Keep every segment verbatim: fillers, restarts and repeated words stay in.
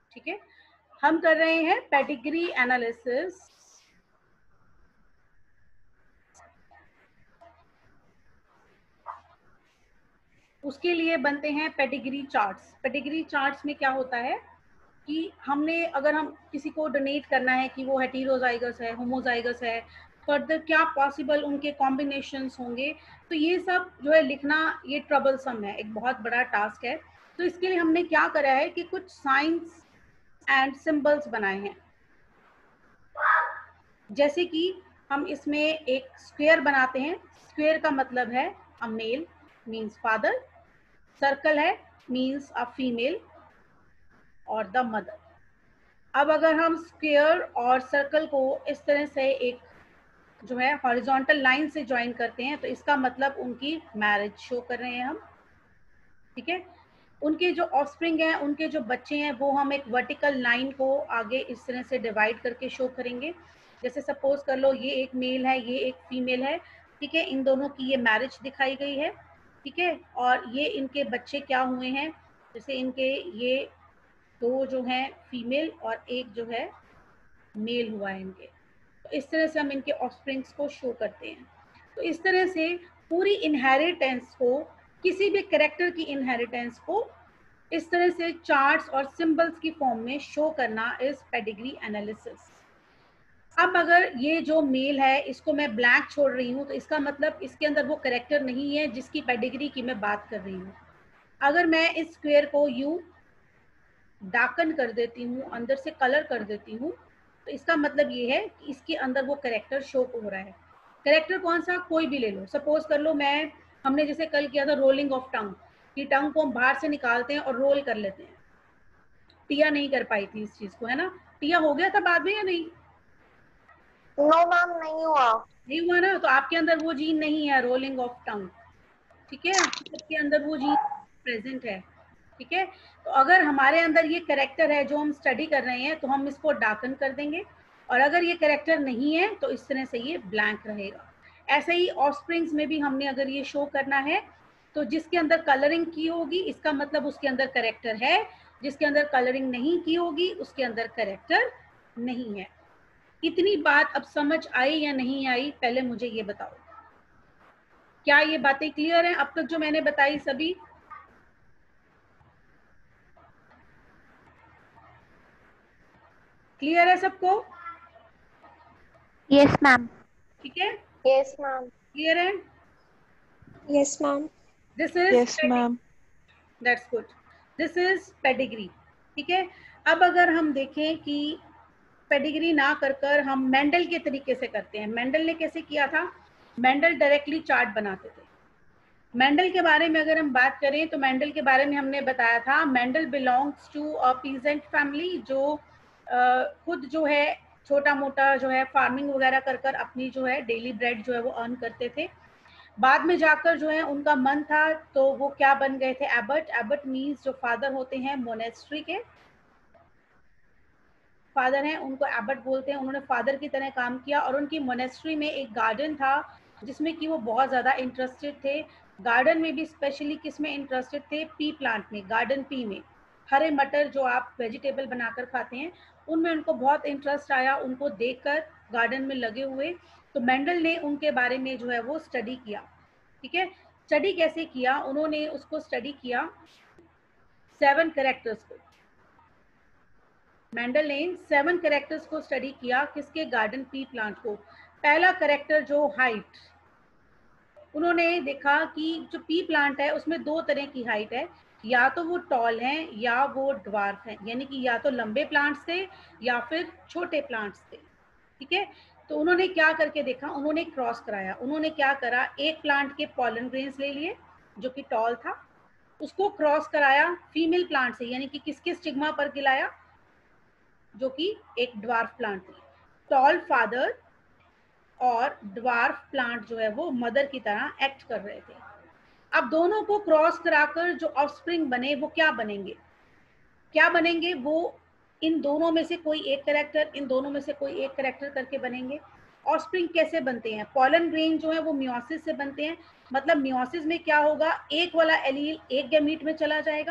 ठीक है, हम कर रहे हैं पेडिग्री एनालिसिस। उसके लिए बनते हैं पेडिग्री चार्ट्स। पेडिग्री चार्ट्स में क्या होता है कि हमने, अगर हम किसी को डोनेट करना है कि वो हेटेरोजाइगस है, होमोजाइगस है, फर्दर क्या पॉसिबल उनके कॉम्बिनेशंस होंगे, तो ये सब जो है लिखना ये ट्रबलसम है, एक बहुत बड़ा टास्क है। तो इसके लिए हमने क्या करा है कि कुछ साइंस एंड सिंबल्स बनाए हैं। जैसे कि हम इसमें एक स्क्वायर बनाते हैं। स्क्वायर का मतलब है a male means father, circle है मीन्स अ फीमेल और द मदर। अब अगर हम स्क्वायर और सर्कल को इस तरह से एक जो है हॉरिजॉन्टल लाइन से ज्वाइन करते हैं तो इसका मतलब उनकी मैरिज शो कर रहे हैं हम। ठीक है, उनके जो ऑफस्प्रिंग हैं, उनके जो बच्चे हैं, वो हम एक वर्टिकल लाइन को आगे इस तरह से डिवाइड करके शो करेंगे। जैसे सपोज कर लो ये एक मेल है, ये एक फीमेल है। ठीक है, इन दोनों की ये मैरिज दिखाई गई है। ठीक है, और ये इनके बच्चे क्या हुए हैं, जैसे इनके ये दो जो हैं फीमेल और एक जो है मेल हुआ है इनके। तो इस तरह से हम इनके ऑफस्प्रिंग्स को शो करते हैं। तो इस तरह से पूरी इनहेरिटेंस को, किसी भी कैरेक्टर की इनहेरिटेंस को इस तरह से चार्ट्स और सिंबल्स की फॉर्म में शो करना इज पेडिग्री एनालिसिस। अब अगर ये जो मेल है इसको मैं ब्लैंक छोड़ रही हूँ तो इसका मतलब इसके अंदर वो कैरेक्टर नहीं है जिसकी पेडिग्री की मैं बात कर रही हूँ। अगर मैं इस स्क्वायर को यूं डार्कन कर देती हूँ, अंदर से कलर कर देती हूँ, तो इसका मतलब ये है कि इसके अंदर वो कैरेक्टर शो हो रहा है। कैरेक्टर कौन सा, कोई भी ले लो। सपोज कर लो मैं, हमने जैसे कल किया था रोलिंग ऑफ टंग, कि टंग को हम बाहर से निकालते हैं और रोल कर लेते हैं। टिया नहीं कर पाई थी इस चीज को, है ना। टिया हो गया था बाद में या नहीं? नो मैम, नहीं हुआ। नहीं हुआ ना, तो आपके अंदर वो जीन नहीं है रोलिंग ऑफ टंग। ठीक है, आपके अंदर वो जीन प्रेजेंट है। ठीक है, तो अगर हमारे अंदर ये कैरेक्टर है जो हम स्टडी कर रहे हैं तो हम इसको डार्कन कर देंगे, और अगर ये कैरेक्टर नहीं है तो इस तरह से ये ब्लैंक रहेगा। ऐसे ही ऑफस्प्रिंग्स में भी हमने अगर ये शो करना है तो जिसके अंदर कलरिंग की होगी इसका मतलब उसके अंदर कैरेक्टर है, जिसके अंदर कलरिंग नहीं की होगी उसके अंदर कैरेक्टर नहीं है। इतनी बात अब समझ आई या नहीं आई, पहले मुझे ये बताओ, क्या ये बातें क्लियर हैं अब तक जो मैंने बताई सभी? क्लियर है सबको? Yes ma'am. ठीक है, यस मैम। क्लियर है? Yes ma'am. This is yes ma'am. That's good, this is pedigree. ठीक है, अब अगर हम देखें कि पेडिग्री ना कर कर हम मेंडल के तरीके से करते हैं। मेंडल ने कैसे किया था, मेंडल डायरेक्टली चार्ट बनाते थे। मेंडल के बारे में अगर हम बात करें तो मेंडल के बारे में हमने बताया था, Mendel belongs to a peasant family, जो uh, खुद जो है छोटा मोटा जो है फार्मिंग वगैरह कर कर अपनी जो है डेली ब्रेड जो है वो अर्न करते थे। बाद में जाकर जो है उनका मन था तो वो क्या बन गए थे, एबर्ट। एबर्ट मीन्स जो फादर होते हैं मोनेस्ट्री के, फादर हैं उनको एबर्ट बोलते हैं। उन्होंने फादर की तरह काम किया और उनकी मोनेस्ट्री में एक गार्डन था जिसमें कि वो बहुत ज़्यादा इंटरेस्टेड थे। गार्डन में भी स्पेशली किस में इंटरेस्टेड थे, पी प्लांट में, गार्डन पी में। हरे मटर जो आप वेजिटेबल बनाकर खाते हैं उनमें उनको बहुत इंटरेस्ट आया, उनको देखकर गार्डन में लगे हुए। तो मेंडल ने उनके बारे में जो है वो स्टडी किया। ठीक है, स्टडी कैसे किया, उन्होंने उसको स्टडी किया सेवन कैरेक्टर्स को। मेंडल ने सेवन कैरेक्टर्स को स्टडी किया, किसके, गार्डन पी प्लांट को। पहला कैरेक्टर जो हाइट, उन्होंने देखा कि जो पी प्लांट है उसमें दो तरह की हाइट है, या तो वो टॉल हैं या वो ड्वार्फ हैं, यानी कि या तो लंबे प्लांट्स थे या फिर छोटे प्लांट्स थे। ठीक है, तो उन्होंने क्या करके देखा, उन्होंने क्रॉस कराया। उन्होंने क्या करा, एक प्लांट के पॉलन ग्रेन्स ले लिए जो कि टॉल था, उसको क्रॉस कराया फीमेल प्लांट से, यानी कि किसके स्टिग्मा पर गिलाया, जो कि एक ड्वार्फ प्लांट थी। टॉल फादर और ड्वार्फ प्लांट जो है वो मदर की तरह एक्ट कर रहे थे। अब दोनों को क्रॉस कराकर जो ऑफस्प्रिंग बने वो क्या बनेंगे, क्या बनेंगे, वो इन दोनों में से कोई एक कैरेक्टर, इन दोनों में से कोई एक कैरेक्टर करके बनेंगे। ऑफस्प्रिंग कैसे बनते हैं, पॉलन ग्रेन जो है वो मियोसिस से बनते हैं। मतलब मियोसिस में क्या होगा, एक वाला एलील एक गैमीट में चला जाएगा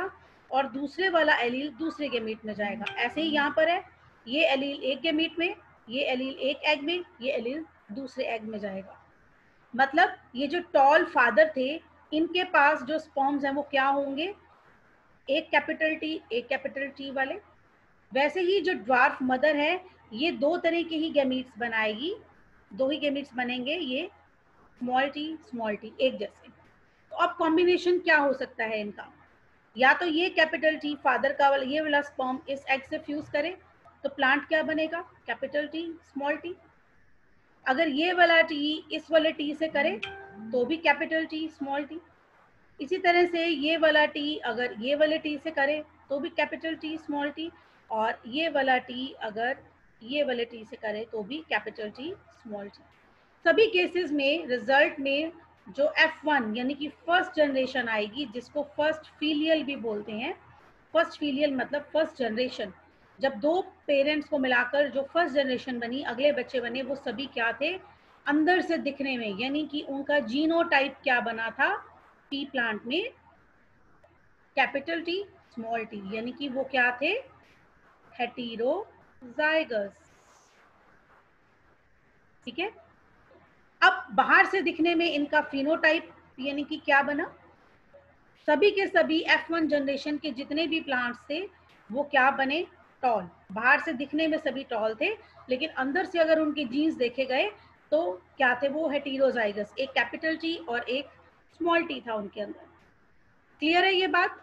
और दूसरे वाला एलील दूसरे गैमीट में जाएगा। ऐसे ही यहाँ पर है, ये एलील एक गैमीट में, ये एलील एक एग में, ये एलील दूसरे एग में जाएगा। मतलब ये जो टॉल फादर थे, इनके पास जो स्पर्म्स हैं वो क्या होंगे, एक कैपिटल टी एक कैपिटल टी वाले। वैसे ही जो ड्वार्फ मदर है, ये दो तरह के ही गैमीट्स बनाएगी, दो ही गैमीट्स बनेंगे, ये स्मॉल टी स्मॉल टी एक जैसे। तो अब कॉम्बिनेशन क्या हो सकता है इनका, या तो ये कैपिटल टी फादर का वाला ये वाला स्पर्म इस एग से फ्यूज करे तो प्लांट क्या बनेगा, कैपिटल टी स्मॉल टी। अगर ये वाला टी इस वाले टी से करे तो भी कैपिटल टी स्मॉल टी। इसी तरह से ये वाला टी अगर ये वाले टी से करे तो भी कैपिटल टी स्मॉल टी, और ये वाला टी अगर ये वाले टी से करे तो भी कैपिटल टी स्मॉल टी। सभी केसेस में रिजल्ट में जो एफ वन यानी कि फर्स्ट जनरेशन आएगी, जिसको फर्स्ट फीलियल भी बोलते हैं। फर्स्ट फीलियल मतलब फर्स्ट जनरेशन, जब दो पेरेंट्स को मिलाकर जो फर्स्ट जनरेशन बनी, अगले बच्चे बने, वो सभी क्या थे, अंदर से दिखने में, यानी कि उनका जीनोटाइप क्या बना था पी प्लांट में, कैपिटल टी स्मॉल टी, यानी कि वो क्या थे, हेटेरोजाइगस। ठीक है। अब बाहर से दिखने में इनका फिनोटाइप यानी कि क्या बना, सभी के सभी एफ वन जनरेशन के जितने भी प्लांट्स थे वो क्या बने, टॉल। बाहर से दिखने में सभी टॉल थे, लेकिन अंदर से अगर उनके जीन्स देखे गए तो क्या थे, वो हेटेरोजाइगस, एक कैपिटल टी और एक स्मॉल टी था उनके अंदर। क्लियर है ये बात?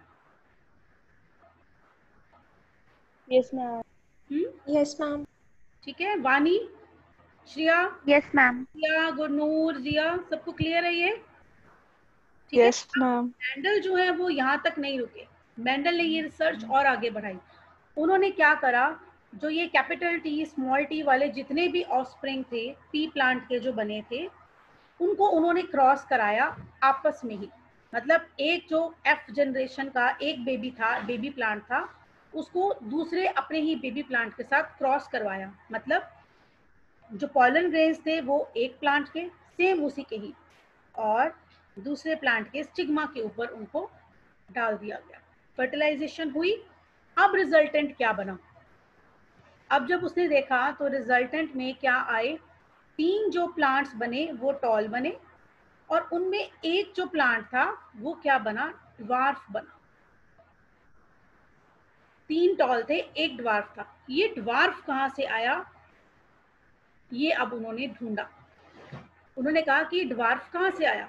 Yes ma'am. Hmm yes ma'am. ठीक है। Vani, Shriya, yes ma'am. श्रिया, गुरनूर, जिया, सबको क्लियर है ये? ठीक है। Yes ma'am. मेंडल जो है वो यहाँ तक नहीं रुके, मेंडल ने ये रिसर्च और आगे बढ़ाई। उन्होंने क्या करा, जो ये कैपिटल टी स्मॉल टी वाले जितने भी ऑफस्प्रिंग थे पी प्लांट के जो बने थे, उनको उन्होंने क्रॉस कराया आपस में ही। मतलब एक जो एफ जनरेशन का एक बेबी था, बेबी प्लांट था, उसको दूसरे अपने ही बेबी प्लांट के साथ क्रॉस करवाया। मतलब जो पॉलन ग्रेन्स थे वो एक प्लांट के सेम उसी के ही, और दूसरे प्लांट के स्टिग्मा के ऊपर उनको डाल दिया गया। फर्टिलाइजेशन हुई। अब रिजल्टेंट क्या बना, अब जब उसने देखा तो रिजल्टेंट में क्या आए, तीन जो प्लांट्स बने वो टॉल बने, और उनमें एक जो प्लांट था वो क्या बना, ड्वार्फ बना। तीन टॉल थे, एक ड्वार्फ था। ये ड्वार्फ कहाँ से आया, ये अब उन्होंने ढूंढा। उन्होंने कहा कि ड्वार्फ कहाँ से आया।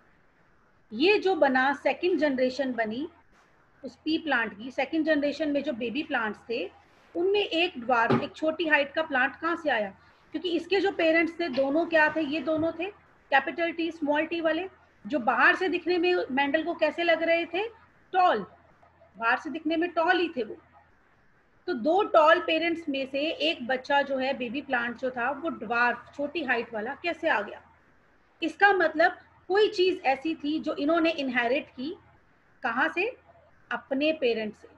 ये जो बना, सेकंड जनरेशन बनी उस पी प्लांट की, सेकंड जनरेशन में जो बेबी प्लांट्स थे उनमें एक ड्वार्फ, एक छोटी हाइट का प्लांट कहाँ से आया, क्योंकि इसके जो पेरेंट्स थे दोनों क्या थे, ये दोनों थे कैपिटल टी स्मॉल टी वाले, जो बाहर से दिखने में मेंडल को कैसे लग रहे थे, टॉल, बाहर से दिखने में टॉल ही थे वो। तो दो टॉल पेरेंट्स में से एक बच्चा जो है बेबी प्लांट जो था वो ड्वार्फ छोटी हाइट वाला कैसे आ गया। इसका मतलब कोई चीज ऐसी थी जो इन्होंने इनहेरिट की, कहाँ से, अपने पेरेंट्स से।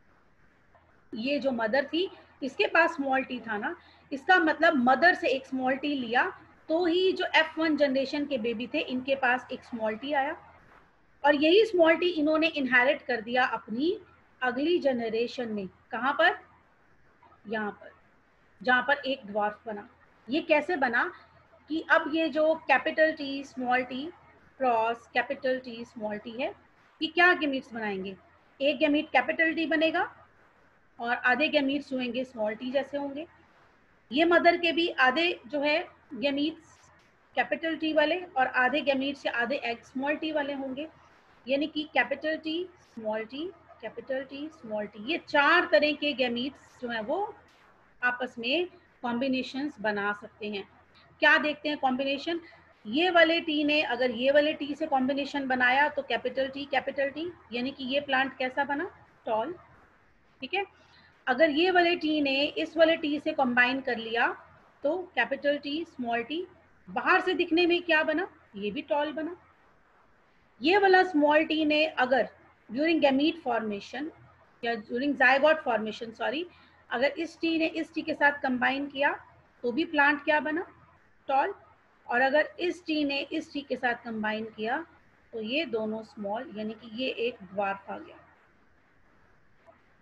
ये जो मदर थी इसके पास स्मॉल टी था ना, इसका मतलब मदर से एक स्मॉल टी लिया तो ही जो एफ वन जनरेशन के बेबी थे इनके पास एक स्मॉल टी आया, और यही स्मॉल टी इन्होंने इनहेरिट कर दिया अपनी अगली जनरेशन में। कहाँ पर, यहाँ पर, जहाँ पर एक ड्वार्फ बना। ये कैसे बना कि अब ये जो capital T small T cross capital T small T है, ये क्या गैमीट्स बनाएंगे, एक गैमीट कैपिटल टी बनेगा और आधे गैमीट्स जो होंगे स्मॉल टी जैसे होंगे। ये मदर के भी आधे जो है गैमीट्स कैपिटल टी वाले और आधे गैमीट्स या आधे एग स्मॉल टी वाले होंगे, यानी कि capital T small T capital T small T, ये चार तरह के गैमीट्स जो है वो आपस में कॉम्बिनेशंस बना सकते हैं। क्या देखते हैं कॉम्बिनेशन, ये वाले टी ने अगर ये वाले टी से कॉम्बिनेशन बनाया तो कैपिटल टी कैपिटल टी, यानी कि ये प्लांट कैसा बना, टॉल। ठीक है। अगर ये वाले टी ने इस वाले टी से कंबाइन कर लिया तो कैपिटल टी स्मॉल टी, बाहर से दिखने में क्या बना, ये भी टॉल बना। ये वाला स्मॉल टी ने अगर ड्यूरिंग गैमीट फॉर्मेशन या ड्यूरिंग जायगोट फॉर्मेशन सॉरी अगर इस टी ने इस टी के साथ कंबाइन किया तो भी प्लांट क्या बना, टॉल। और अगर इस टी ने इस टी के साथ कंबाइन किया तो ये दोनों स्मॉल, यानी कि ये एक ड्वार्फ आ गया।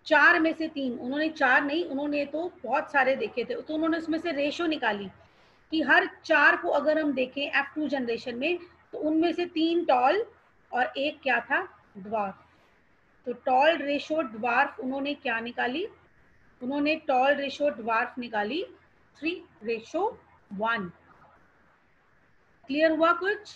चार में से तीन, उन्होंने चार नहीं, उन्होंने तो बहुत सारे देखे थे, तो उन्होंने उसमें से रेशो निकाली कि हर चार को अगर हम देखें एफ टू जनरेशन में, तो उनमें से तीन टॉल और एक क्या था, ड्वार्फ। तो टॉल रेशो ड्वार्फ उन्होंने क्या निकाली, उन्होंने टॉल रेशो ड्वार्फ निकाली थ्री रेशो वन। क्लियर हुआ कुछ?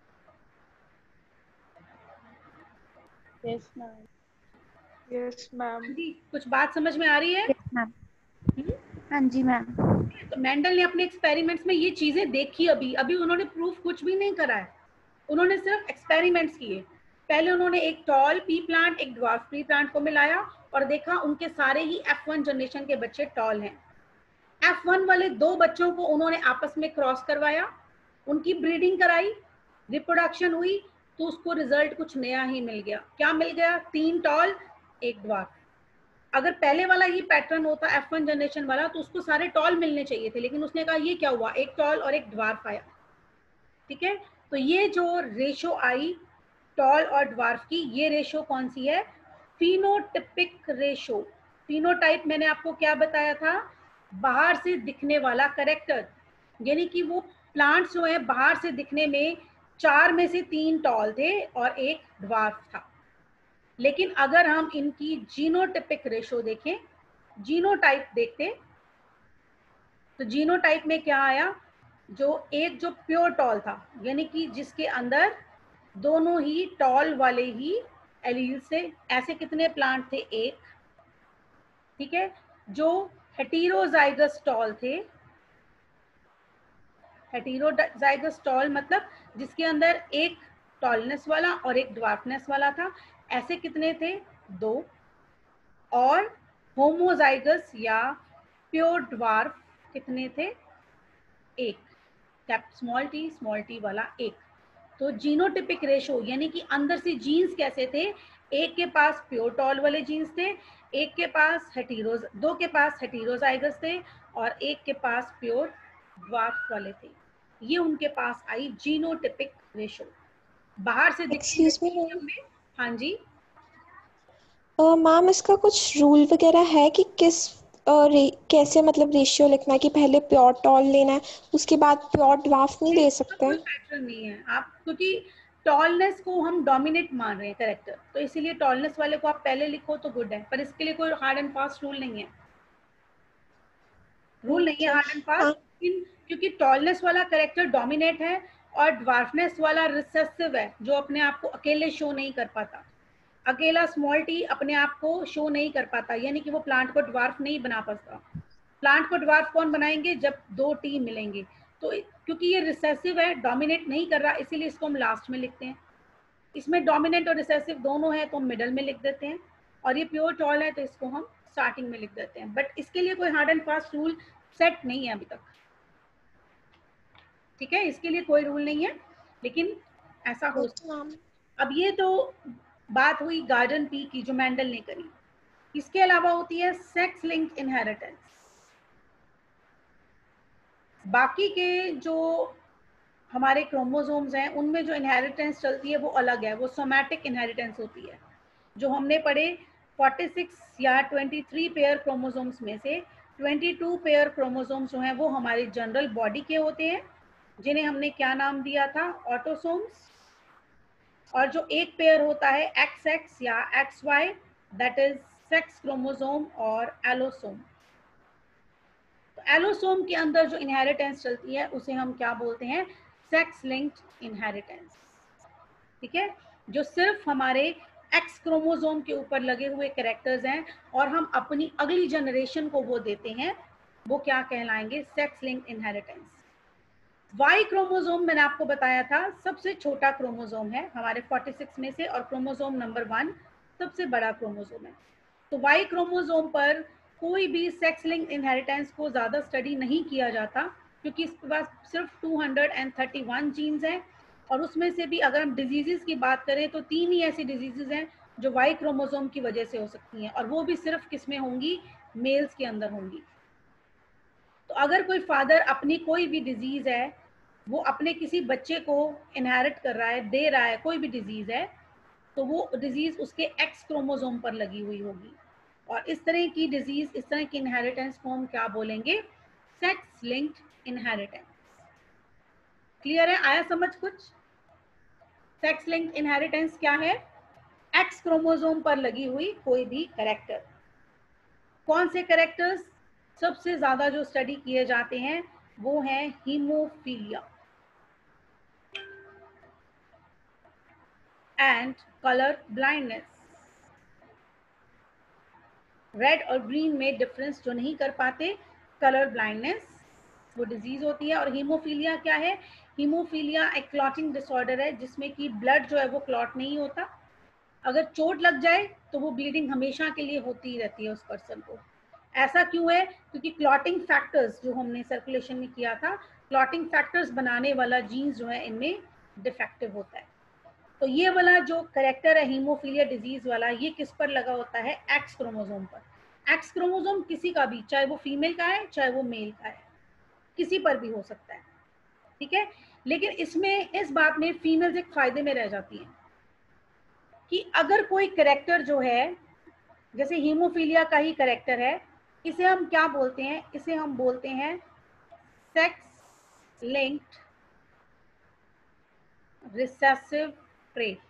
Yes ma'am. Yes ma'am. जी, कुछ बात समझ में आ रही है? Yes ma'am. हाँ जी मैम। तो मेंडल ने अपने एक्सपेरिमेंट्स में ये चीजें देखी, अभी अभी उन्होंने प्रूफ कुछ भी नहीं करा है, उन्होंने सिर्फ एक्सपेरिमेंट्स किए। पहले उन्होंने एक टॉल पी प्लांट, एक ड्वार्फ पी प्लांट को मिलाया और देखा उनके सारे ही एफ वन जनरेशन के बच्चे टॉल हैं। एफ वन वाले दो बच्चों को उन्होंने आपस में क्रॉस करवाया, उनकी ब्रीडिंग कराई, रिप्रोडक्शन हुई, तो उसको रिजल्ट कुछ नया ही मिल गया। क्या मिल गया? तीन टॉल एक ड्वार्फ। अगर पहले वाला ये पैटर्न होता एफ वन जनरेशन वाला, तो उसको सारे टॉल मिलने चाहिए थे, लेकिन उसने कहा ये क्या हुआ, एक टॉल और एक ड्वार्फ आया। ठीक है, तो ये जो रेशो आई टॉल और ड्वार्फ की, ये रेशो कौन सी है? Phenotypic ratio. फिनोटाइप मैंने आपको क्या बताया था? बाहर से दिखने वाला करेक्टर, यानी कि वो प्लांट्स जो है बाहर से दिखने में चार में से तीन टॉल थे और एक ड्वार्फ था। लेकिन अगर हम इनकी जीनोटिपिक रेशो देखें, जीनोटाइप देखते, तो जीनोटाइप में क्या आया? जो एक जो प्योर टॉल था, यानी कि जिसके अंदर दोनों ही टॉल वाले ही एलील से, ऐसे कितने प्लांट थे? एक। ठीक है, जो हेटेरोजाइगस टॉल थे, हेटेरोजाइगस टॉल मतलब जिसके अंदर एक टॉलनेस वाला और एक ड्वार्फनेस वाला था, ऐसे कितने थे? दो। और होमोजाइगस या प्योर ड्वार्फ कितने थे? एक। Cap small T small T वाला एक। तो जीनोटिपिक रेशो यानी कि अंदर से जीन्स कैसे थे? एक के पास प्योर टॉल वाले जीन्स थे, एक के पास हेटेरोज दो के पास हेटेरोजाइगस थे और एक के पास प्योर ड्वार्फ वाले थे। ये उनके पास आई जीनोटिपिक रेशो। बाहर से दिखने Excuse me, में। हाँ जी, मैम इसका कुछ रूल वगैरह है कि किस अ, रे, कैसे मतलब रेशियो लिखना है कि पहले प्योर टॉल लेना है उसके बाद प्योर ड्वार्फ नहीं ले सकते? कोई पैटर्न नहीं है आप, क्योंकि टॉलनेस को हम डोमिनेट मान रहे हैं करेक्टर, तो इसीलिए टॉलनेस वाले को आप पहले लिखो तो गुड है, पर इसके लिए कोई हार्ड एंड फास्ट रूल नहीं है। रूल नहीं है ओके। हार्ड एंड फास्ट, हाँ, क्योंकि टॉलनेस वाला करेक्टर डोमिनेट है और ड्वार्फनेस वाला रिसेसिव है, जो अपने आप को अकेले शो नहीं कर पाता। अकेला स्मॉल टी अपने आप को शो नहीं कर पाता, यानी कि वो प्लांट को ड्वार्फ नहीं बना पाता। प्लांट को ड्वार्फ कौन बनाएंगे? जब दो टी मिलेंगे। तो क्योंकि ये रिसेसिव है, डोमिनेट नहीं कर रहा, इसीलिए इसको हम लास्ट में लिखते हैं। इसमें डोमिनेंट और रिसेसिव दोनों है तो हम मिडल में लिख देते हैं, और ये प्योर टॉल है तो इसको हम स्टार्टिंग में लिख देते हैं। बट इसके लिए कोई hard and fast rule set नहीं है अभी तक। ठीक है, इसके लिए कोई रूल नहीं है, लेकिन ऐसा हो सकता है। मैम। अब ये तो बात हुई गार्डन पी की जो मेंडल ने करी। इसके अलावा होती है सेक्स लिंक्ड इनहेरिटेंस। बाकी के जो हमारे क्रोमोसोम्स हैं उनमें जो इनहेरिटेंस चलती है वो अलग है, वो सोमैटिक इनहेरिटेंस होती है। जो हमने पढ़े छियालीस या तेईस पेयर क्रोमोसोम्स में से बाईस पेयर क्रोमोसोम्स जो हैं वो हमारी जनरल बॉडी के होते हैं, जिन्हें हमने क्या नाम दिया था? ऑटोसोम्स। और जो एक पेयर होता है एक्स एक्स या X Y, that is sex chromosome और एलोसोम। तो एलोसोम के अंदर जो इनहेरिटेंस चलती है उसे हम क्या बोलते हैं? Sex linked inheritance. ठीक है, जो सिर्फ हमारे एक्स क्रोमोसोम के ऊपर लगे हुए कैरेक्टर्स हैं और हम अपनी अगली जनरेशन को वो देते हैं, वो क्या कहलाएंगे? Sex linked inheritance. Y chromosome मैंने आपको बताया था सबसे छोटा क्रोमोसोम है हमारे छियालीस में से, और क्रोमोसोम नंबर वन सबसे बड़ा क्रोमोसोम है। तो वाई क्रोमोसोम पर कोई भी सेक्स लिंक्ड इनहेरिटेंस को ज़्यादा स्टडी नहीं किया जाता, क्योंकि इसके पास सिर्फ दो सौ इकतीस जीन्स हैं, और उसमें से भी अगर हम डिजीजेस की बात करें तो तीन ही ऐसी डिजीजेस हैं जो वाई क्रोमोसोम की वजह से हो सकती हैं, और वो भी सिर्फ किस में होंगी? मेल्स के अंदर होंगी। तो अगर कोई फादर अपनी कोई भी डिजीज है वो अपने किसी बच्चे को इनहेरिट कर रहा है, दे रहा है, कोई भी डिजीज है, तो वो डिजीज उसके एक्स क्रोमोसोम पर लगी हुई होगी, और इस तरह की डिजीज, इस तरह की इनहेरिटेंस को हम क्या बोलेंगे? Sex linked inheritance. क्लियर है? आया समझ कुछ? सेक्स लिंक्ड इनहेरिटेंस क्या है? एक्स क्रोमोसोम पर लगी हुई कोई भी कैरेक्टर। कौन से कैरेक्टर्स सबसे ज्यादा जो स्टडी किए जाते हैं वो है haemophilia and colour blindness. Red और ग्रीन में डिफरेंस जो नहीं कर पाते, कलर ब्लाइंडनेस, वो डिजीज होती है। और हीमोफीलिया क्या है? हीमोफीलिया एक क्लॉटिंग डिसऑर्डर है जिसमें कि ब्लड जो है वो क्लॉट नहीं होता। अगर चोट लग जाए तो वो ब्लीडिंग हमेशा के लिए होती ही रहती है उस पर्सन को। ऐसा क्यों है? क्योंकि क्लॉटिंग फैक्टर्स जो हमने सर्कुलेशन में किया था, क्लॉटिंग फैक्टर्स बनाने वाला जीन्स जो है इनमें डिफेक्टिव होता है। तो ये वाला जो करेक्टर है हीमोफीलिया डिजीज वाला, ये किस पर लगा होता है? एक्स क्रोमोसोम पर। एक्स क्रोमोसोम किसी का भी, चाहे वो फीमेल का है चाहे वो मेल का है, किसी पर भी हो सकता है, ठीक है। लेकिन इसमें इस बात में फीमेल्स एक फायदे में रह जाती हैं कि अगर कोई करेक्टर जो है, जैसे हीमोफीलिया का ही करेक्टर है, इसे हम क्या बोलते हैं? इसे हम बोलते हैं sex linked recessive trait.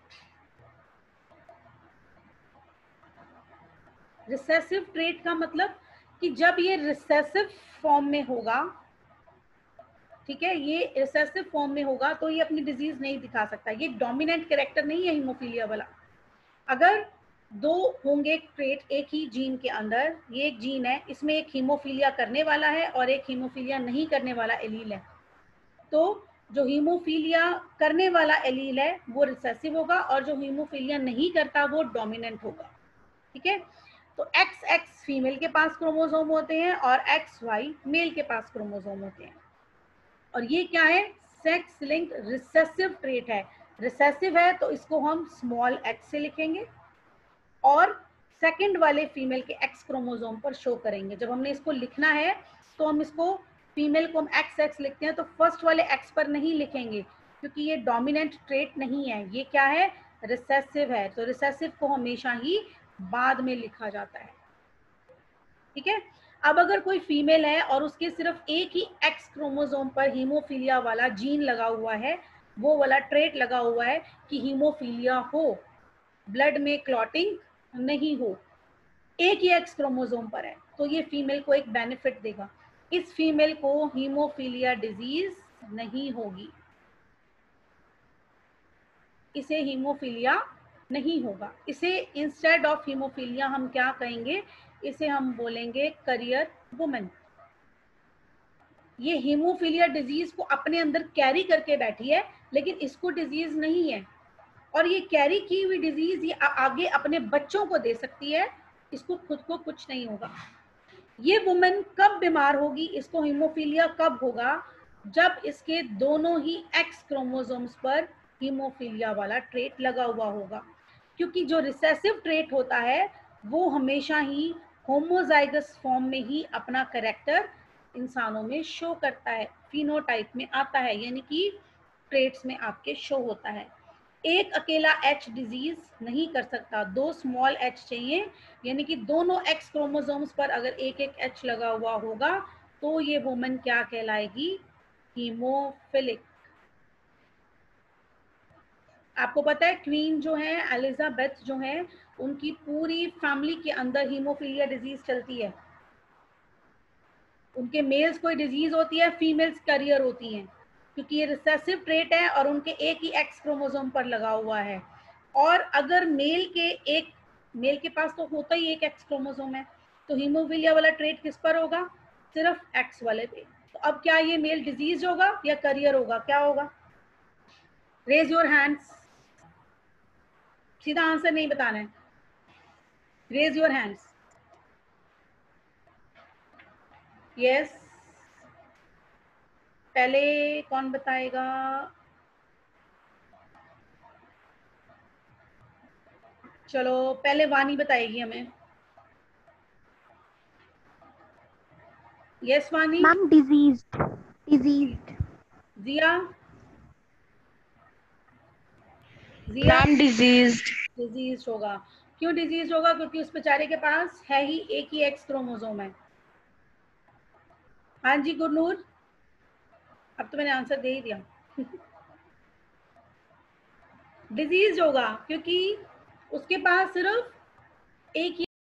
Recessive trait का मतलब कि जब ये रिसेसिव फॉर्म में होगा, ठीक है, ये रिसेसिव फॉर्म में होगा तो ये अपनी डिजीज नहीं दिखा सकता। ये डोमिनेंट कैरेक्टर नहीं है हीमोफीलिया वाला। अगर दो होंगे ट्रेट एक ही जीन के अंदर, ये एक जीन है, इसमें एक हीमोफीलिया करने वाला है और एक हीमोफीलिया नहीं करने वाला एलील है, तो जो हीमोफीलिया करने वाला एलील है वो रिसेसिव होगा और जो हीमोफीलिया नहीं करता वो डोमिनेंट होगा, ठीक है। तो एक्स एक्स फीमेल के पास क्रोमोसोम होते हैं और एक्स वाई मेल के पास क्रोमोसोम होते हैं। और ये क्या है? सेक्स लिंक्ड रिसेसिव ट्रेट है। रिसेसिव है तो इसको हम स्मॉल एक्स से लिखेंगे और सेकंड वाले फीमेल के एक्स क्रोमोसोम पर शो करेंगे। जब हमने इसको लिखना है तो हम इसको फीमेल को हम एक्स एक्स लिखते हैं, तो फर्स्ट वाले एक्स पर नहीं लिखेंगे क्योंकि ये डोमिनेंट ट्रेट नहीं है, ये क्या है? रिसेसिव है। तो रिसेसिव को हमेशा ही बाद में लिखा जाता है, ठीक है। अब अगर कोई फीमेल है और उसके सिर्फ एक ही एक्स क्रोमोसोम पर हीमोफीलिया वाला जीन लगा हुआ है, वो वाला ट्रेट लगा हुआ है कि हीमोफीलिया हो, ब्लड में क्लॉटिंग नहीं हो, एक ही एक्स क्रोमोसोम पर है, तो ये फीमेल को एक बेनिफिट देगा। इस फीमेल को हीमोफीलिया डिजीज नहीं होगी, इसे हीमोफीलिया नहीं होगा। इसे इंस्टेड ऑफ हीमोफीलिया हम क्या कहेंगे? इसे हम बोलेंगे करियर वुमेन। ये हीमोफीलिया डिजीज को अपने अंदर कैरी करके बैठी है लेकिन इसको डिजीज नहीं है, और ये कैरी की हुई डिजीज ये आगे अपने बच्चों को दे सकती है, इसको खुद को कुछ नहीं होगा। ये वुमेन कब बीमार होगी, इसको हीमोफीलिया कब होगा? जब इसके दोनों ही एक्स क्रोमोसोम्स पर हीमोफीलिया वाला ट्रेट लगा हुआ होगा, क्योंकि जो रिसेसिव ट्रेट होता है वो हमेशा ही होमोजाइगस फॉर्म में ही अपना कैरेक्टर इंसानों में शो करता है, फिनोटाइप में आता है, यानी कि ट्रेट्स में आपके शो होता है। एक अकेला एच डिजीज नहीं कर सकता, दो स्मॉल एच चाहिए, यानी कि दोनों एक्स क्रोमोसोम्स पर अगर एक एक एच लगा हुआ होगा तो ये वुमन क्या कहलाएगी? हीमोफिलिक। आपको पता है क्वीन जो है एलिजाबेथ जो है, उनकी पूरी फैमिली के अंदर हीमोफीलिया डिजीज चलती है। उनके मेल्स कोई डिजीज होती है, फीमेल्स करियर होती हैं, क्योंकि ये रिसेसिव ट्रेट है और उनके एक ही एक्स क्रोमोसोम पर लगा हुआ है। और अगर मेल के एक मेल के पास तो होता ही एक एक्स क्रोमोसोम है, तो हीमोफीलिया वाला ट्रेट किस पर होगा? सिर्फ एक्स वाले पे। तो अब क्या ये मेल डिजीज होगा या करियर होगा? क्या होगा? रेज योर हैंड्स, सीधा आंसर नहीं बताना है, रेज योर हैंड्स। यस, पहले कौन बताएगा? चलो पहले वानी बताएगी हमें। Yes Vani. Ma'am diseased diseased Jiya? Jiya ma'am diseased disease होगा। क्यों डिजीज होगा? क्योंकि उस बेचारे के पास है ही एक ही एक्स क्रोमोसोम है। हाँ जी गुरनूर, अब तो मैंने आंसर दे ही दिया। डिजीज होगा क्योंकि उसके पास सिर्फ एक ही